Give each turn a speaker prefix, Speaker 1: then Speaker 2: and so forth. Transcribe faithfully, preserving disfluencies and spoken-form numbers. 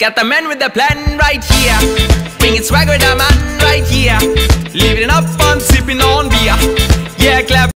Speaker 1: Got the man with the plan right here. Bringing swagger with the man right here. Living up and sipping on beer. Yeah, clap.